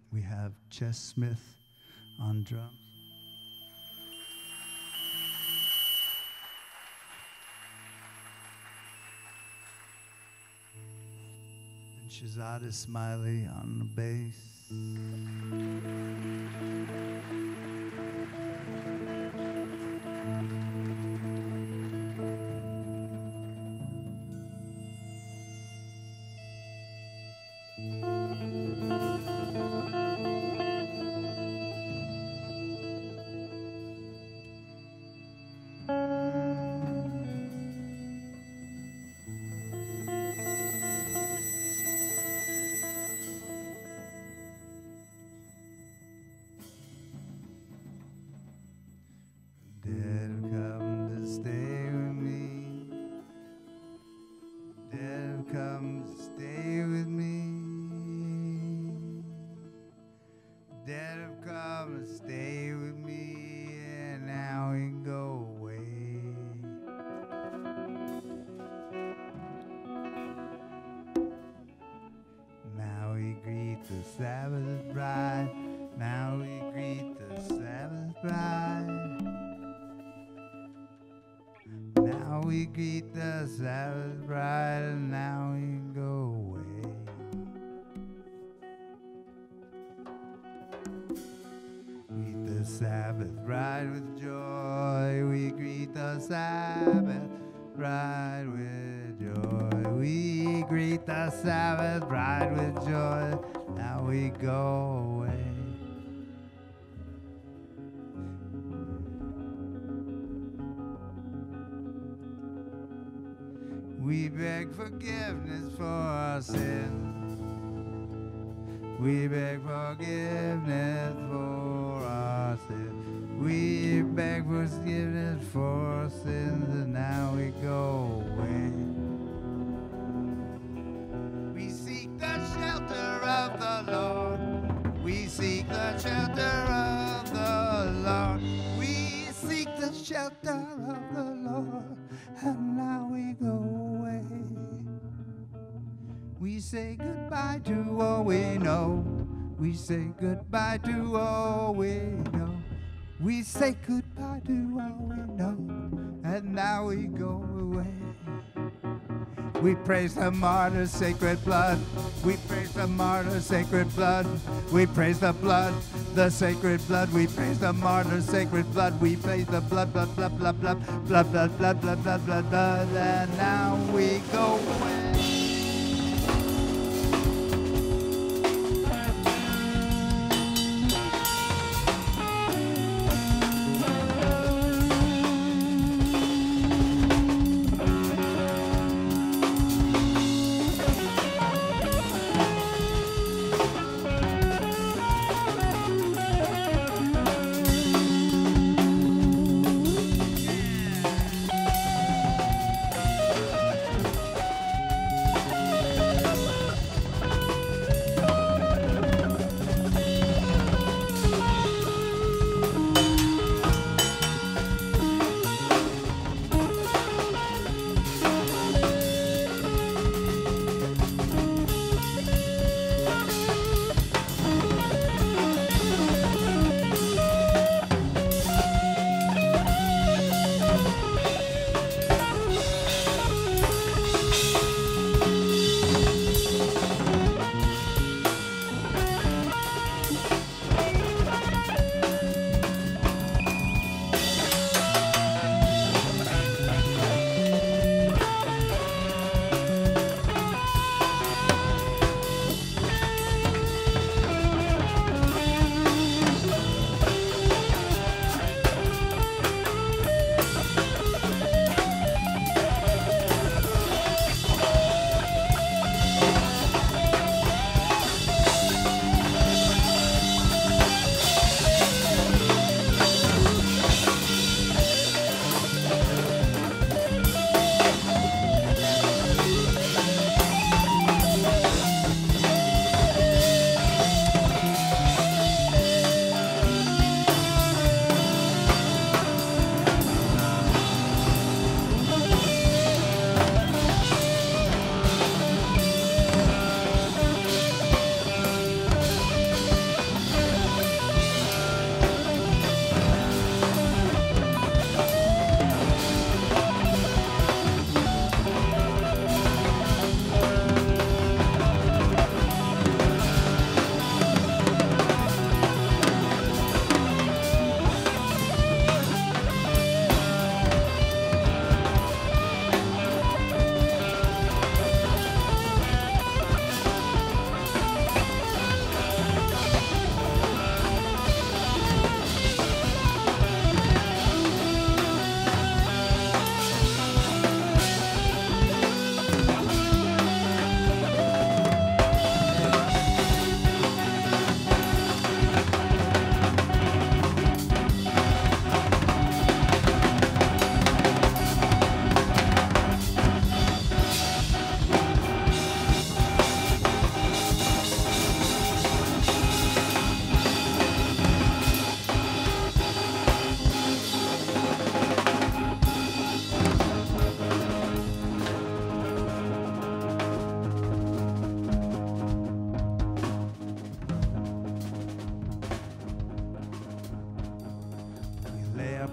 We have Chess Smith on drums. And Shahzada Smiley on the bass. Sabbath bride, now we greet the Sabbath bride. Now we greet the Sabbath bride, and now we go away. Greet the Sabbath bride with joy, we greet the Sabbath bride with joy. We greet the Sabbath bride with joy. Now we go away. We beg forgiveness for our sins. We beg forgiveness for our sins. We beg forgiveness for our sins, and now we go away. We seek the shelter of the Lord. We seek the shelter of the Lord. We seek the shelter of the Lord, and now we go away. We say goodbye to all we know. We say goodbye to all we know. We say goodbye to all we know, and now we go away. We praise the martyr's sacred blood. We praise the martyr's sacred blood. We praise the blood, the sacred blood. We praise the martyr's sacred blood. We praise the blood, blood, blood, blood, blood, blood, blood, blood, blood, blood, blood, blood, and now we go away.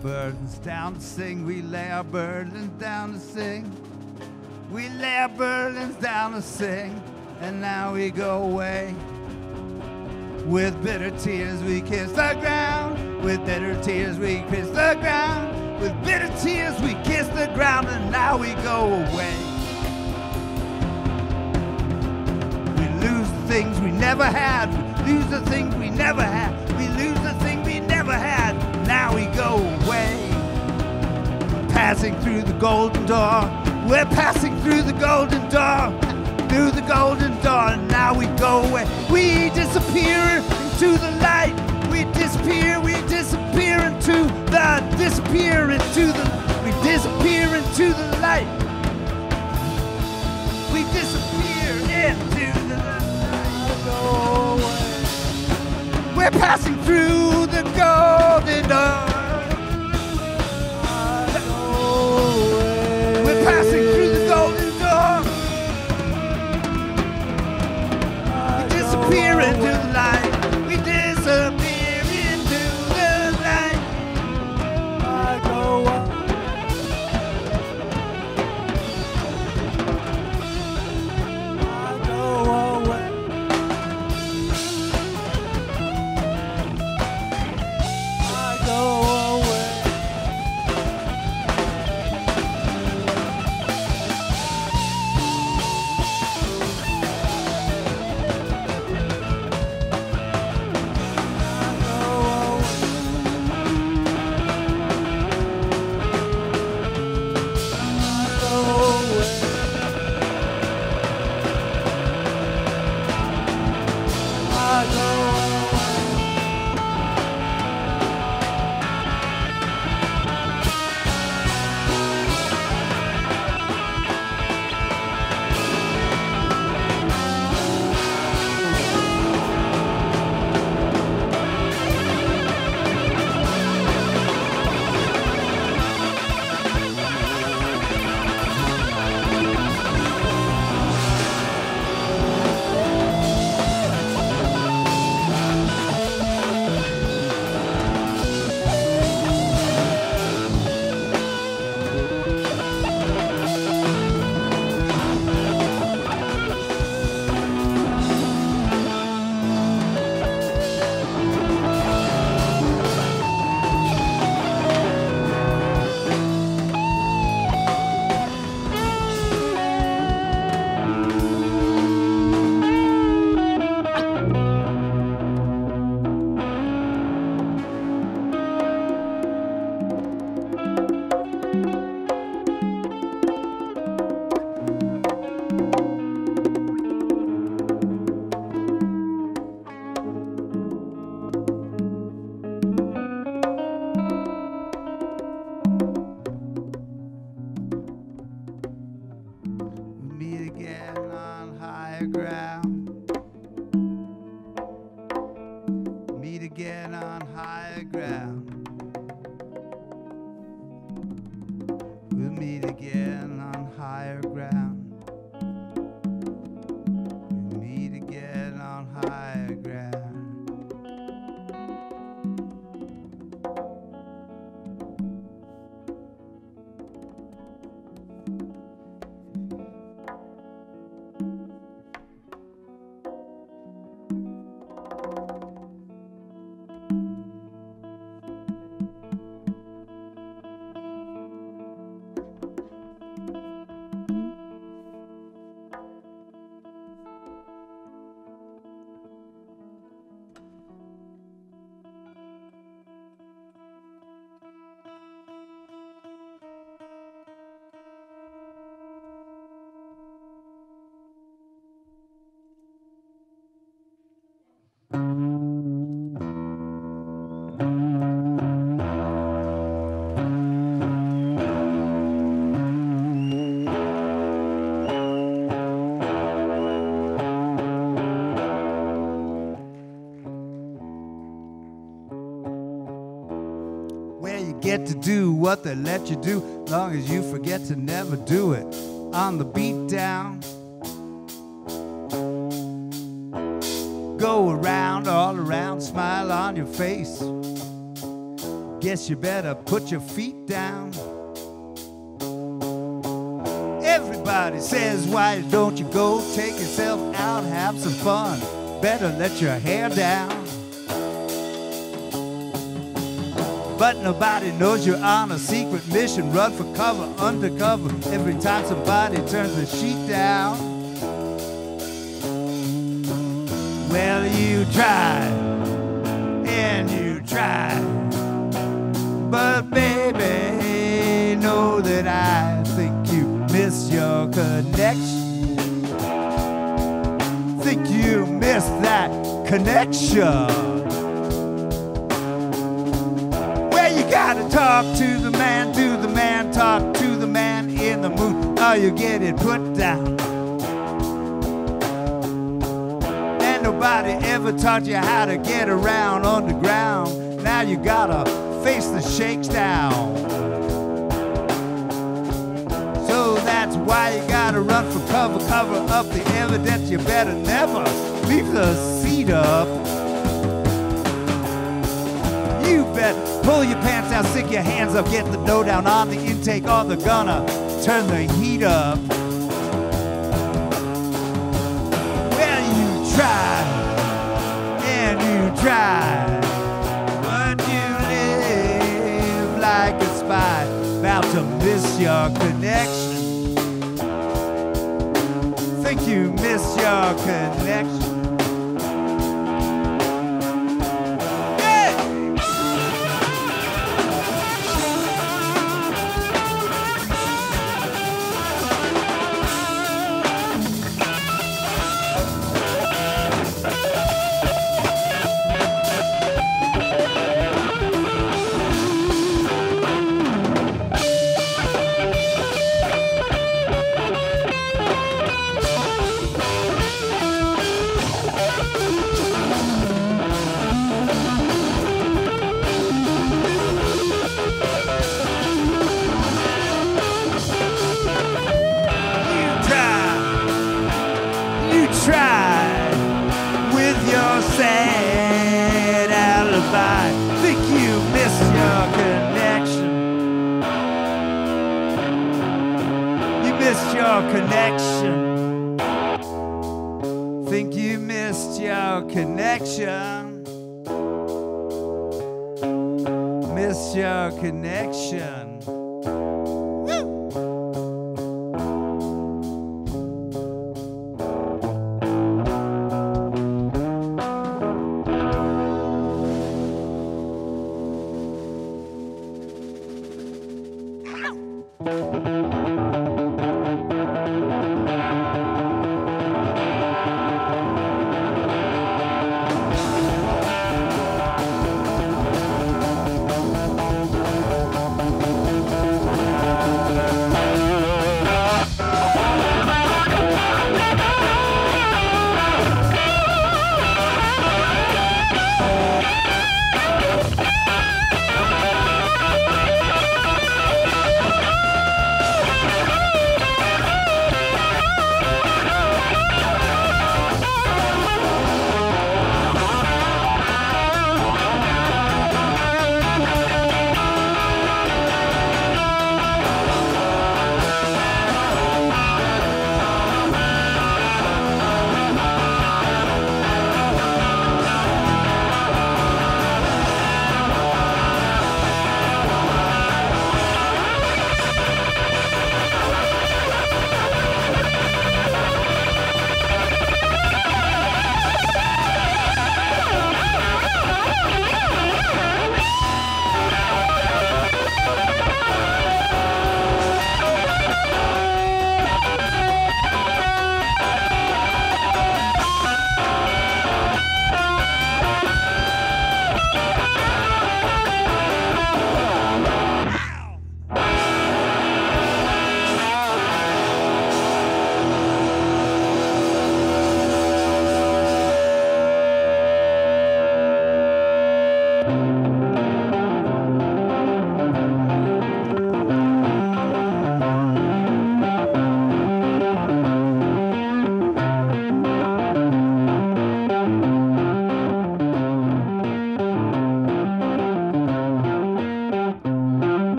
burdens down to sing. We lay our burdens down to sing. We lay our burdens down to sing. And now we go away. With bitter tears we kiss the ground. With bitter tears we kiss the ground. With bitter tears we kiss the ground. And now we go away. We lose the things we never had. We lose the things we never had. We lose the thing we never had. Now we go away. Passing through the golden door. We're passing through the golden door. Through the golden door, and now we go away. We disappear into the light. We disappear into the, we disappear into the light. We disappear into the light. Go away. We're passing through the golden door. We're passing through the golden door. Disappear into the light. We disappear into the light. I go up. I go away. I go away. Get to do what they let you do, long as you forget to never do it. On the beat down, go around, all around, smile on your face. guess you better put your feet down. Everybody says, why don't you go take yourself out, have some fun? Better let your hair down. But nobody knows you're on a secret mission. Run for cover, undercover, every time somebody turns the sheet down. Well, you tried, and you tried, but baby, know that I think you miss your connection. Think you miss that connection. You gotta talk to the man, do the man, talk to the man in the mood, or you get it put down. And nobody ever taught you how to get around on the ground. Now you gotta face the shakes down. So that's why you gotta run for cover, cover up the evidence. You better never leave the seat up. You better pull your pants down, stick your hands up, get the dough down on the intake, or they're gonna turn the heat up. Well, you tried, and you tried, but you live like a spy, about to miss your connection. Think you miss your connection. Tried with your sad alibi. Think you missed your connection. You missed your connection. Think you missed your connection. Missed your connection.